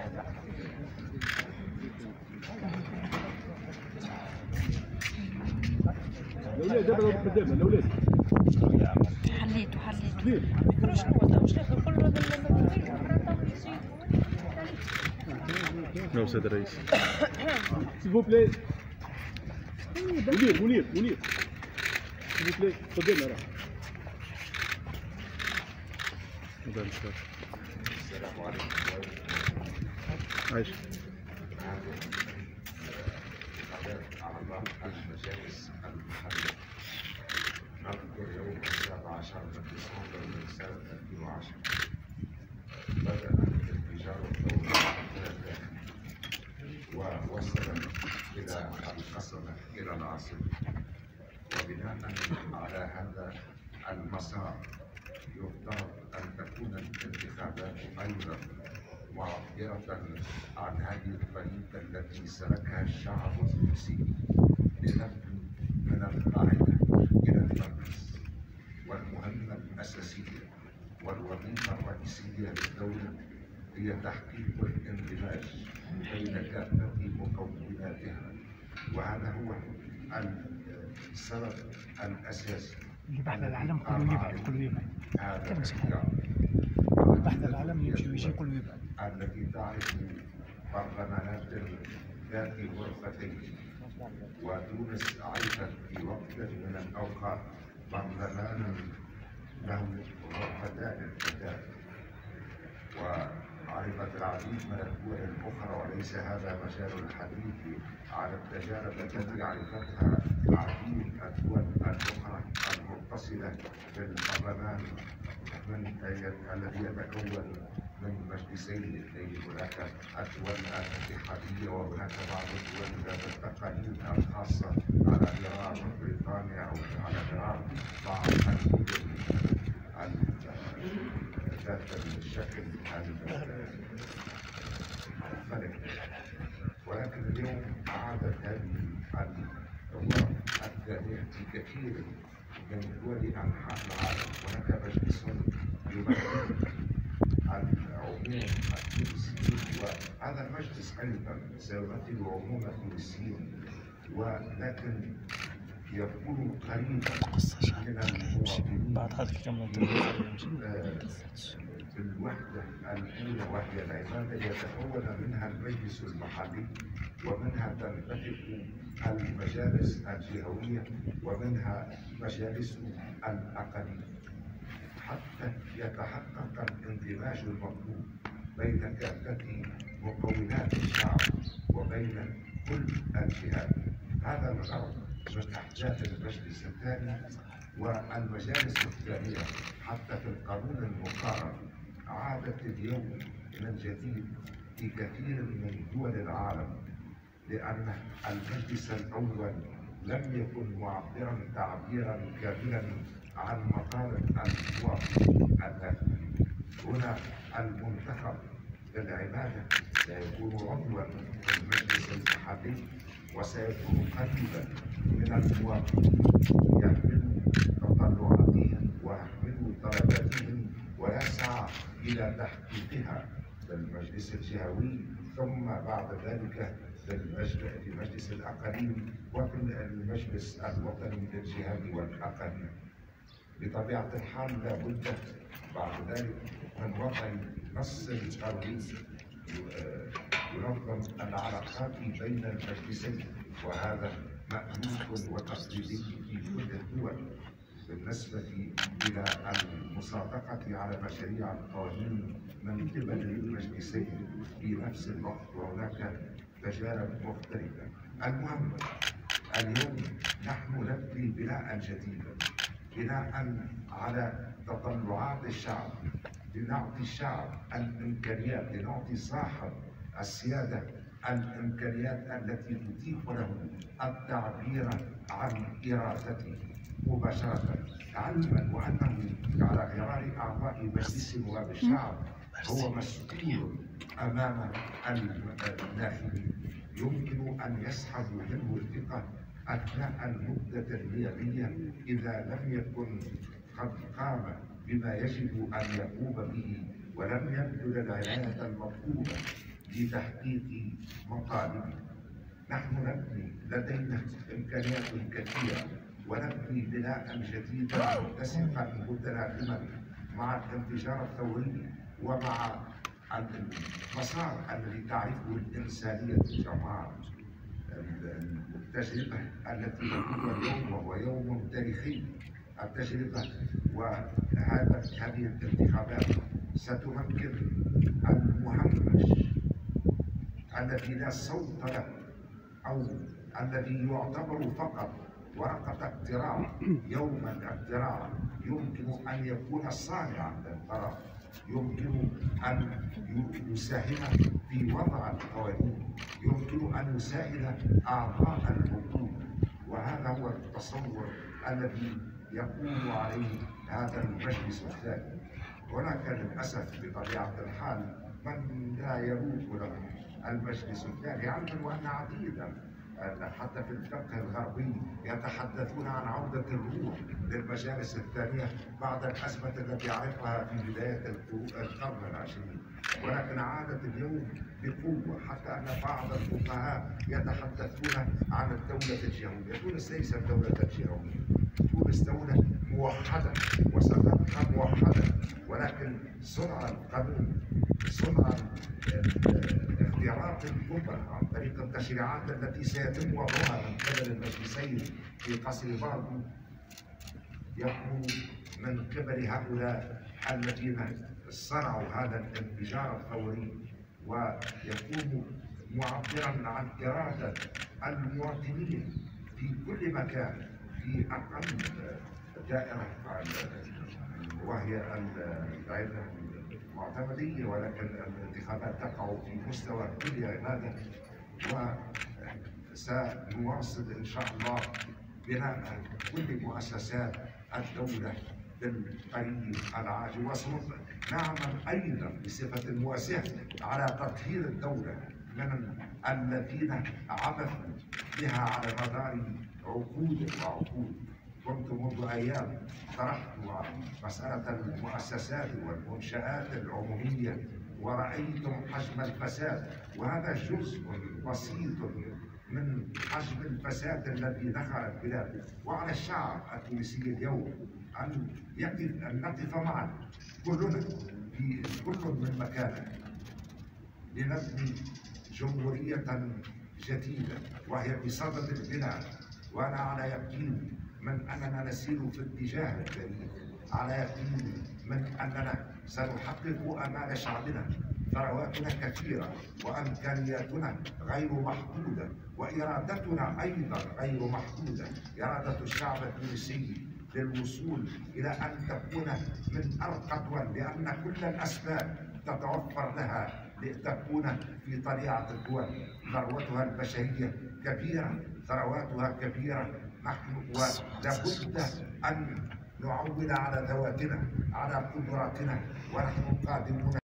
الاولاد دابا قدامنا الاولاد حليتو ما شنو واش نقول له نو سيد الرئيس سيفو بلاي منير سيفو بلاي قدامنا راه السلام عليكم. عايش أعضاء المجالس المحلية نذكر يوم 17 من ديسمبر من سنة 2010 بدأ انفجار الدولة ووصل إلى القصبة إلى العاصمة، وبناء على هذا المسار يفترض أن تكون الانتخابات أيضا معبرة عن هذه الطريقة التي سلكها الشعب التونسي لنبني من القاعدة إلى المركز. والمهمة الأساسية والوظيفة الرئيسية للدولة هي تحقيق الاندماج بين كافة مكوناتها، وهذا هو السبب الأساسي اللي بحث العالم كله يبعد هذا بحث العالم يجي كله يبعد التي تعرف برلمانات ذات غرفتين، وتونس عرفت في وقت من الأوقات برلمانا له غرفتان فتان، وعرفت العديد من الدول الأخرى، وليس هذا مجال الحديث على التجارب التي عرفتها العديد الدول الأخرى المتصلة بالبرلمان الذي يتكون من مجلسين اثنين. هناك الدول الاتحادية وهناك بعض الدول ذات التقاليد الخاصة على غرار بريطانيا أو على غرار بعض المدن ذات الشكل المختلف. ولكن اليوم عادت هذه الغرف الثانية في كثير من دول أنحاء العالم. هناك مجلس يمثل العموم التونسيين، وهذا المجلس أيضا سيمثل عموم التونسيين، ولكن يكون قريبا من المواطنين بالوحدة الأولى وهي العمادة يتكون منها المجلس المحلي، ومنها تنبثق المجالس الجهوية، ومنها مجالس الأقلية، حتى يتحقق الاندماج المطلوب بين كافة مكونات الشعب وبين كل الجهات. هذا الغرض من أحداث المجلس الثاني والمجالس الثانية. حتى في القانون المقارن عادت اليوم من جديد في كثير من دول العالم، لأن المجلس الأول لم يكن معبرا تعبيرا كاملا عن مطالب المواطن الأخير. هنا المنتخب للعمادة سيكون عضوا في المجلس المحلي، وسيكون قريبا من المواطنين، يحمل تطلعاتهم ويحمل طلباتهم ويسعى إلى تحقيقها في المجلس الجهوي، ثم بعد ذلك في مجلس الأقاليم وفي المجلس الوطني للجهاد والأقاليم. بطبيعة الحال لا بد بعد ذلك من وضع نص قانوني ينظم العلاقات بين المجلسين، وهذا مألوف وتقليدي في كل الدول. بالنسبة إلى المصادقة على مشاريع القوانين من قبل المجلسين في نفس الوقت، وهناك تجارب مختلفة. المهم اليوم نحن نبني بناء جديدا، بناء على تطلعات الشعب، لنعطي الشعب الإمكانيات، لنعطي صاحب السيادة الإمكانيات التي تتيح له التعبير عن إرادته مباشرة، علما وأنه على غرار أعضاء مجلس نواب الشعب هو مسؤول أمام الناخبين، يمكن أن يسحبوا منه الثقة أثناء المدة الميادية إذا لم يكن قد قام بما يجب أن يقوم به، ولم يبذل العناية المطلوبة لتحقيق مطالبنا. نحن نبني لدينا إمكانيات كثيرة ونبني بناء جديدا متسقا متناغما مع الانفجار الثوري ومع المسار الذي تعرفه الإنسانية الجماعة. التجربة التي نقوم اليوم وهو يوم تاريخي، التجربة هذه الانتخابات ستمكن المهمش الذي لا صوت له أو الذي يعتبر فقط ورقة اقتراع يوما اقتراع يمكن أن يكون صانعا للقرار، يمكن أن يساهم في وضع القوانين، يمكن أن يساعد أعضاء الحكومة. وهذا هو التصور الذي يقوم عليه هذا المجلس الثاني. هناك للأسف بطبيعة الحال من لا يروق له المجلس الثاني، علما وأن عديدا حتى في الفقه الغربي يتحدثون عن عودة الروح للمجالس الثانية بعد الأزمة التي عرفها في بداية القرن العشرين، ولكن عادت اليوم بقوة، حتى أن بعض الفقهاء يتحدثون عن الدولة الجهوية. تونس ليست دولة جهوية، تونس دولة موحدة وستبقى موحدة، ولكن صنع القانون، صنع اختيارات الكبرى عن طريق التشريعات التي سيتم وضعها من قبل المجلسين في قصر باردو يكون من قبل هؤلاء الذين صنعوا هذا الانفجار الثوري، ويكون معبرا عن إرادة المواطنين في كل مكان في أقل دائرة وهي الدائرة المعتمدية، ولكن الانتخابات تقع في مستوى كل هذا. وسنواصل إن شاء الله بناء كل مؤسسات الدولة بالقريب العاجل، وسنعمل أيضا بصفة مواساة على تطهير الدولة من الذين عبثوا بها على مدار عقود وعقود. كنت منذ أيام طرحت مسألة المؤسسات والمنشآت العمومية ورأيتم حجم الفساد، وهذا جزء بسيط من حجم الفساد الذي دخل البلاد. وعلى الشعب التونسي اليوم أن نقف معا كلنا في كل من مكانه لنبني جمهورية جديدة وهي بصدد البناء. وأنا على يقين من أننا نسير في اتجاه الجديد، على يقين من أننا سنحقق آمال شعبنا. ثرواتنا كثيرة وإمكانياتنا غير محدودة وإرادتنا أيضا غير محدودة. إرادة الشعب التونسي للوصول إلى أن تكون من أرقى الدول، لأن كل الأسباب تتوفر لها لتكون في طليعة الدول. ثروتها البشرية كبيرة، ثرواتها كبيرة، نحن ولابد أن نعول على ذواتنا، على قدراتنا، ونحن قادمون